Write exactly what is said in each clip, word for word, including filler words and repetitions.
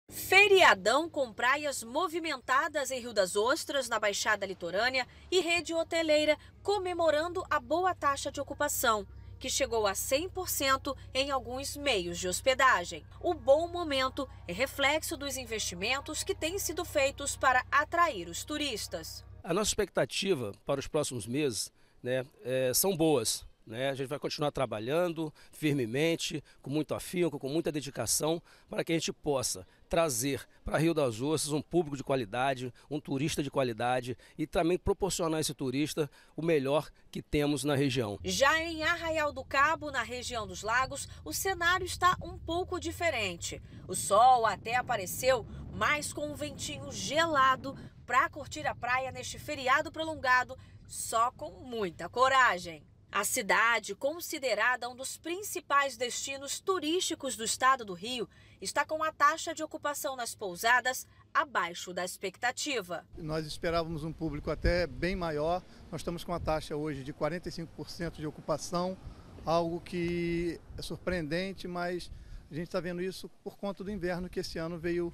Feriadão com praias movimentadas em Rio das Ostras, na Baixada Litorânea, e rede hoteleira comemorando a boa taxa de ocupação, que chegou a cem por cento em alguns meios de hospedagem. O bom momento é reflexo dos investimentos que têm sido feitos para atrair os turistas. A nossa expectativa para os próximos meses, né, é, são boas. Né? A gente vai continuar trabalhando firmemente, com muito afinco, com muita dedicação, para que a gente possa trazer para Rio das Ostras um público de qualidade, um turista de qualidade e também proporcionar a esse turista o melhor que temos na região. Já em Arraial do Cabo, na região dos Lagos, o cenário está um pouco diferente. O sol até apareceu, mas com um ventinho gelado para curtir a praia neste feriado prolongado, só com muita coragem. A cidade, considerada um dos principais destinos turísticos do estado do Rio, está com a taxa de ocupação nas pousadas abaixo da expectativa. Nós esperávamos um público até bem maior. Nós estamos com a taxa hoje de quarenta e cinco por cento de ocupação, algo que é surpreendente, mas a gente está vendo isso por conta do inverno, que esse ano veio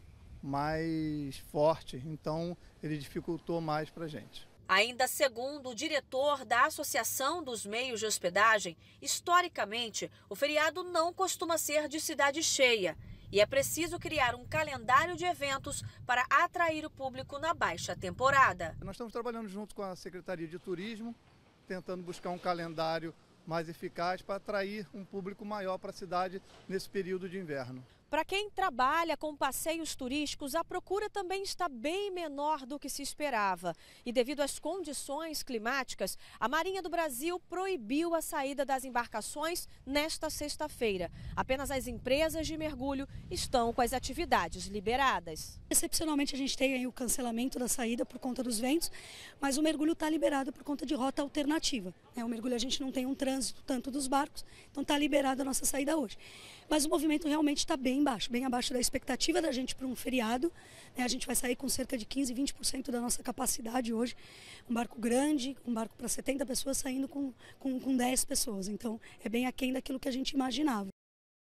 mais forte, então ele dificultou mais para a gente. Ainda segundo o diretor da Associação dos Meios de Hospedagem, historicamente, o feriado não costuma ser de cidade cheia e é preciso criar um calendário de eventos para atrair o público na baixa temporada. Nós estamos trabalhando junto com a Secretaria de Turismo, tentando buscar um calendário mais eficaz para atrair um público maior para a cidade nesse período de inverno. Para quem trabalha com passeios turísticos, a procura também está bem menor do que se esperava. E devido às condições climáticas, a Marinha do Brasil proibiu a saída das embarcações nesta sexta-feira. Apenas as empresas de mergulho estão com as atividades liberadas. Excepcionalmente a gente tem aí o cancelamento da saída por conta dos ventos, mas o mergulho está liberado por conta de rota alternativa. O mergulho a gente não tem um trânsito tanto dos barcos, então está liberada a nossa saída hoje. Mas o movimento realmente está bem baixo, bem abaixo da expectativa da gente para um feriado. A gente vai sair com cerca de quinze, vinte por cento da nossa capacidade hoje. Um barco grande, um barco para setenta pessoas saindo com, com, com dez pessoas. Então é bem aquém daquilo que a gente imaginava.